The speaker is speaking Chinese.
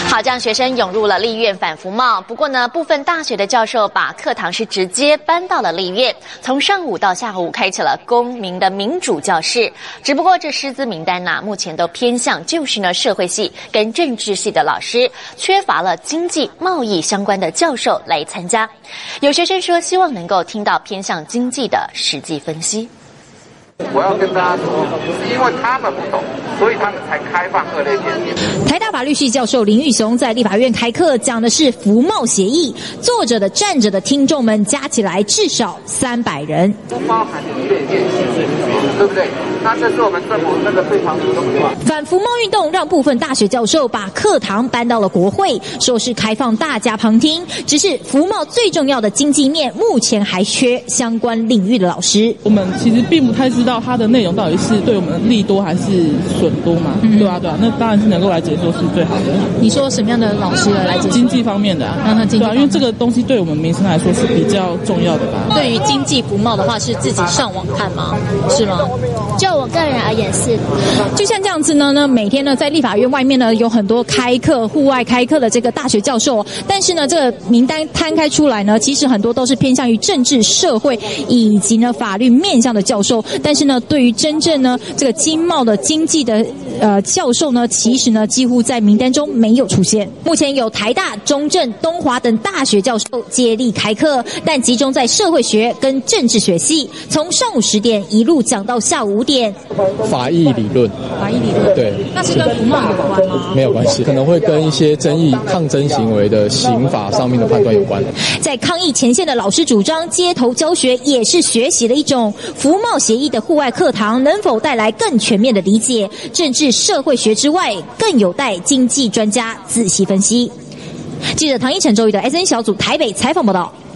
好，这样学生涌入了立院反服贸。不过呢，部分大学的教授把课堂是直接搬到了立院，从上午到下午开启了公民的民主教室。只不过这师资名单目前都偏向就是呢社会系跟政治系的老师，缺乏了经济贸易相关的教授来参加。有学生说，希望能够听到偏向经济的实际分析。 我要跟大家说，是因为他们不懂，所以他们才开放二类检定。 台大法律系教授林玉雄在立法院开课，讲的是服贸协议。坐着的、站着的听众们加起来至少300人， 不包含一类检定，对不对？那这是我们政府那个非常的重要。 反服贸运动让部分大学教授把课堂搬到了国会，说是开放大家旁听。只是服贸最重要的经济面，目前还缺相关领域的老师。 我们其实并不太知道它的内容到底是对我们利多还是损多嘛？对啊，那当然是能够来解说是最好的。 你说什么样的老师来解说？ 经济方面的对啊，因为这个东西对我们民生来说是比较重要的吧。 对于经济服贸的话，是自己上网看吗？是吗？ 就我个人而言是， 就像这样子呢，每天呢在立法院外面呢有很多开课、户外开课的这个大学教授，但是呢这个名单摊开出来呢，其实很多都是偏向于政治、社会以及呢法律面向的教授，但是呢对于真正呢这个经贸的经济的教授呢，其实呢几乎在名单中没有出现。目前有台大、中正、东华等大学教授接力开课，但集中在社会学跟政治学系，从上午10点一路讲到下午5点。 法医理论，对， 那是跟服贸有关吗？ 没有关系，可能会跟一些争议、抗争行为的刑法上面的判断有关。 在抗疫前线的老师主张，街头教学也是学习的一种。服贸协议的户外课堂能否带来更全面的理解？政治社会学之外，更有待经济专家仔细分析。记者唐一晨、周瑜的 SN 小组台北采访报道。